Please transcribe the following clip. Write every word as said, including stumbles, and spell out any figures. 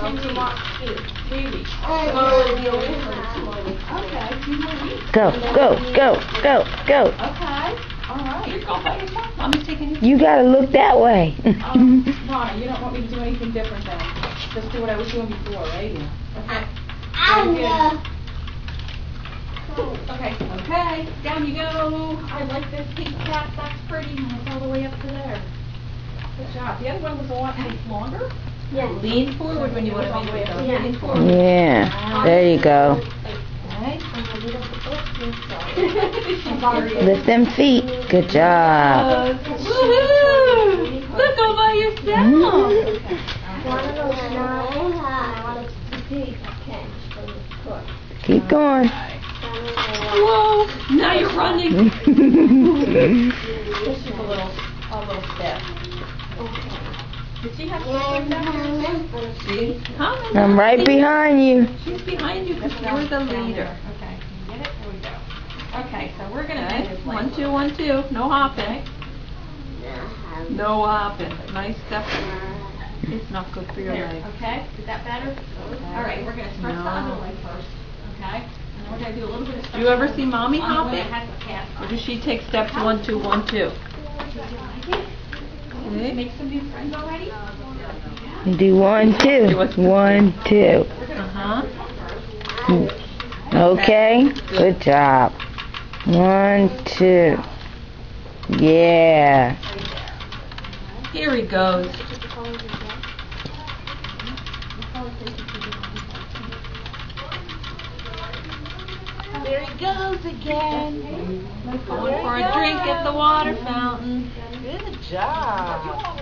And you want two. Three weeks. Slowly, slowly. Okay, two more weeks. Go, go, go, go, go. Okay. All right. You're going by yourself. Mommy's taking you. You gotta look that way. Um, Donna, you don't want me to do anything different then? Just do what I was doing before, right? Okay. Very good. Okay, okay, down you go. I like this pink cap, that's pretty, and it's all the way up to there. Good job. The other one was a lot longer? Yeah. Lean forward when you want to make it. Yeah. Lean forward. Yeah, there you go. Okay. Lift them feet. Good job. Woohoo! Look all by yourself. One of those nine out of the okay. Keep going. Whoa! Now you're running. This is a little, a little step. Did she have to See? Come I'm right behind you. She's behind you because you're the leader. Okay, can you get it? There we go. Okay, so we're gonna okay. do one, two, one, two. No hopping. No hopping. Nice step. It's not good for your leg. Okay, is that better? Okay. All right, we're gonna stretch no. the other leg first. Okay. And we're going to do a little bit of stretching. Do you ever see mommy hopping? Or does she take steps one, two, one, two? Okay. Make some new friends already? Do one, two. One, two. Uh-huh. Okay. Good job. One, two. Yeah. Here he goes. There he goes again. Going for a drink at the water fountain. Good job.